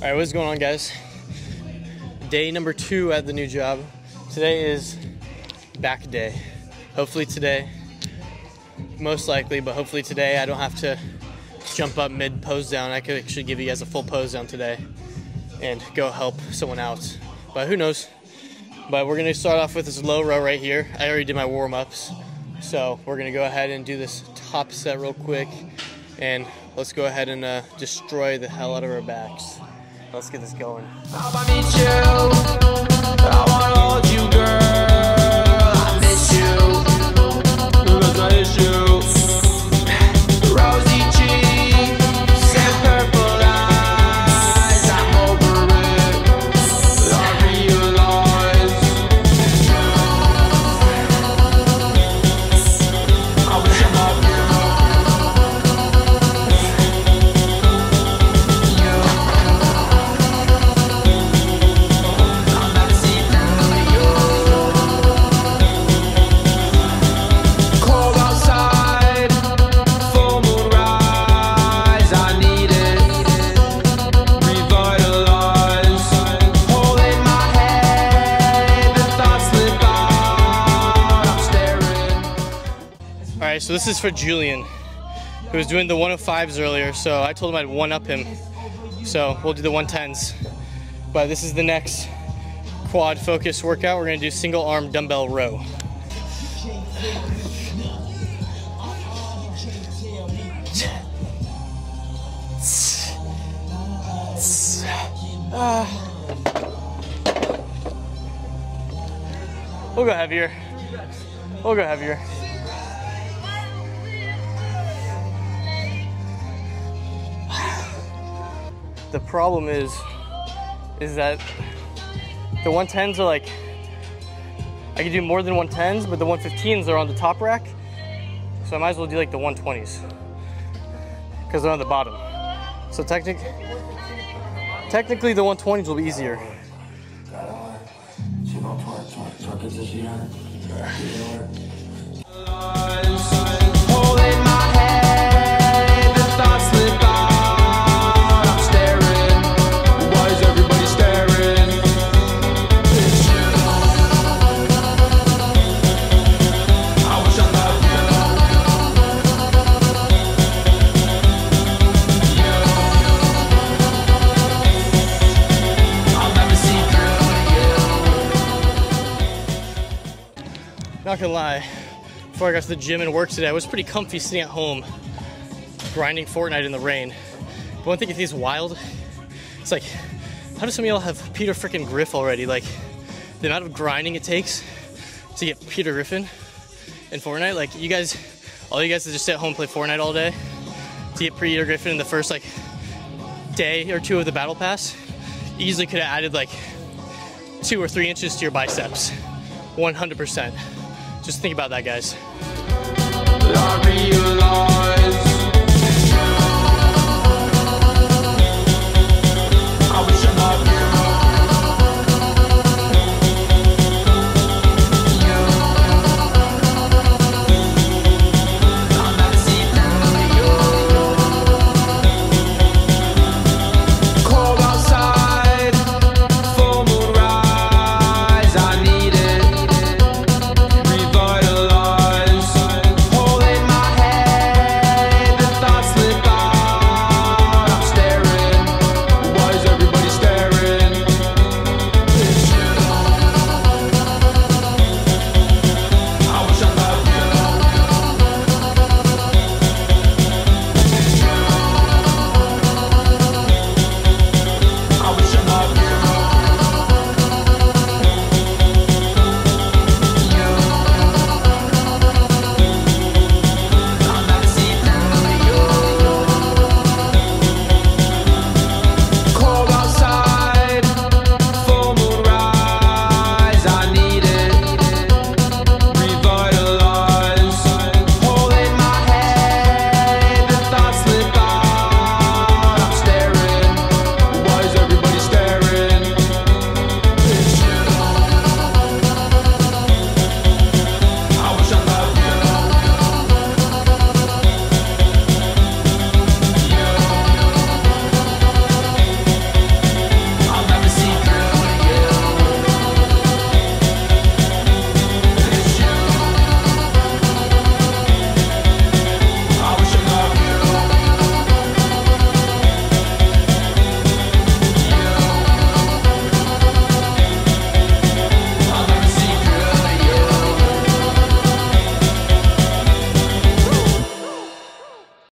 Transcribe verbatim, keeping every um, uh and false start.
Alright, what's going on, guys? Day number two at the new job. Today is back day. Hopefully today, most likely, but hopefully today I don't have to jump up mid pose down. I could actually give you guys a full pose down today and go help someone out. But who knows? But we're gonna start off with this low row right here. I already did my warm-ups. So we're gonna go ahead and do this top set real quick. And let's go ahead and uh, destroy the hell out of our backs. Let's get this going. I need you. I wanna hold you, girl. I miss you. That's my issue. Rosy cheeks and purple eyes. I'm over it. I realize. I wish I'm off you. So this is for Julian, who was doing the one oh fives earlier, so I told him I'd one-up him. So we'll do the one tens. But this is the next quad focus workout. We're gonna do single arm dumbbell row. We'll go heavier. We'll go heavier. The problem is, is that the one tens are like, I can do more than one tens, but the one fifteens are on the top rack. So I might as well do like the one twenties, because they're on the bottom. So technic technically the one twenties will be easier. Not gonna lie, before I got to the gym and work today, I was pretty comfy sitting at home, grinding Fortnite in the rain. But one thing I think is wild, it's like, how do some of y'all have Peter frickin' Griff already? Like, the amount of grinding it takes to get Peter Griffin in Fortnite. Like, you guys, all you guys that just sit at home and play Fortnite all day, to get Peter Griffin in the first, like, day or two of the battle pass, easily could have added, like, two or three inches to your biceps. one hundred percent. Just think about that, guys.